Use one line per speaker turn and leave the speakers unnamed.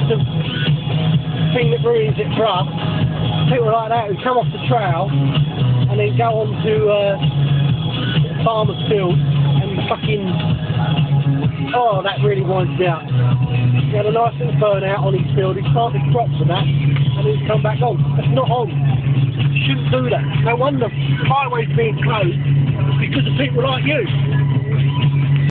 massive thing that ruins it for us. People like that who come off the trail and then go on to farmer's field and fucking, oh, that really winds me up. He had a nice little burnout on his field, he planted crops and that, and he's come back on. That's not on. You shouldn't do that. No wonder the highway's being closed because of people like you.